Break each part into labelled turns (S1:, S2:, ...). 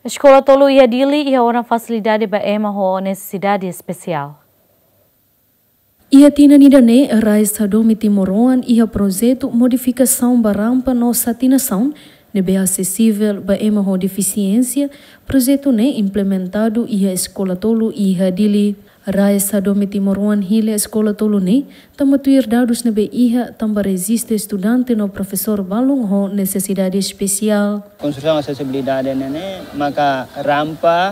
S1: Escola tolu ia dili ia uma facilidade baema ho necessidade especial.
S2: Ia tina nidane rais sadomi timoroan ia projeto modificação barampa no satinação nebe acessível baema ho deficiência projeto ne implementado ia escola tolu ia dili. Rais sadomi timoroan hile escola tolu ne tamatuir dados nebe ia tamba resiste estudante no professor balung ho necessidade especial.
S3: Construção acessibilidade nene maka rampa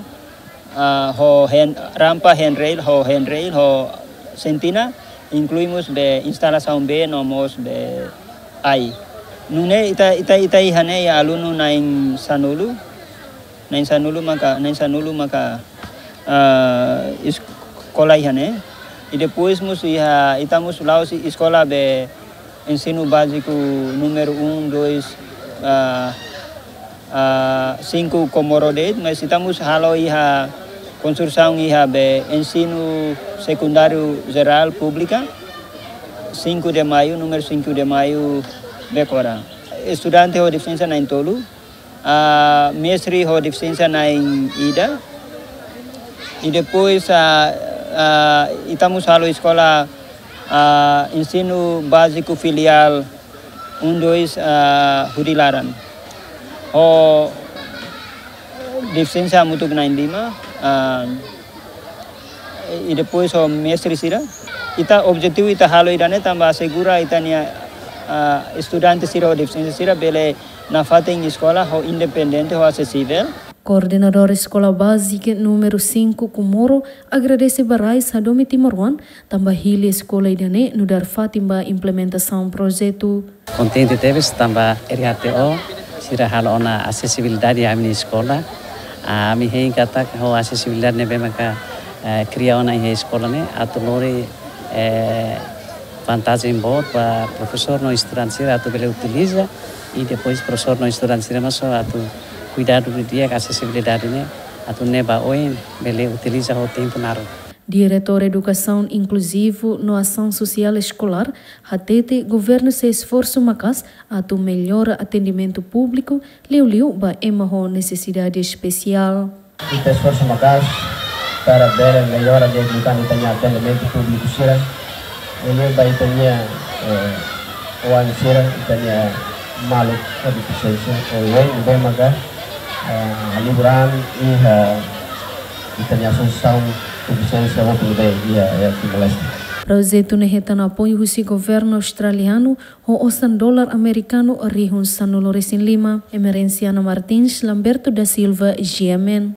S3: handrail ho sentina incluímos be instalação B nomos be AI. Nune ita ihane ya aluno nain sanulu maka escola ihane e depois estamos lá escola be ensino básico número 1, 2, 5 Comorodete, mas estamos halo iha construção iha be ensino secundário geral pública 5 de maio, número 5 de maio Becora. Estudante ho deficiência na Tolu, mestre ho deficiência na Ida. E depois estamos halo escola ensino básico filial 1, 2 Hurilaran. Ho deficiência muito grande e depois o mestre sira ita objetivo ita halo idane tamba segura itania estudante sira o deficiência sira bele na fatem escola ho independente ho acessível.
S2: Coordenador Escola Básica número 5 Comoro agradece barais Sadomi Timoroan tamba hili escola idane nudar fatimba implementação projeto.
S4: Contente teves tamba RHTO sira halo ona acessibilidade a minha escola. Mi hei kata ho acessibilidade nebe maka cria ona in escola ne atolore vantagem boa para professor no estudante sira atu bele utiliza e depois professor no estudante sira maso atu cuidado do dia com acessibilidade ne atu neba oi bele utiliza o tempo naro.
S2: Diretor Educação Inclusivo no Ação Social Escolar, Hatete, governo se esforço macas atu melhora atendimento público, liu ba emaho necessidade especial.
S5: Kita esforço macas para ver melhora de atendimento público sira. Ini ba itanya wan sira itanya maluk deficiência ou bem maga liburan itanya solução
S2: Projeto neheta na apoio do governo australiano o $100 americano rihun sanolo resin 5 Emerenciana Martins Lamberto da Silva GMN.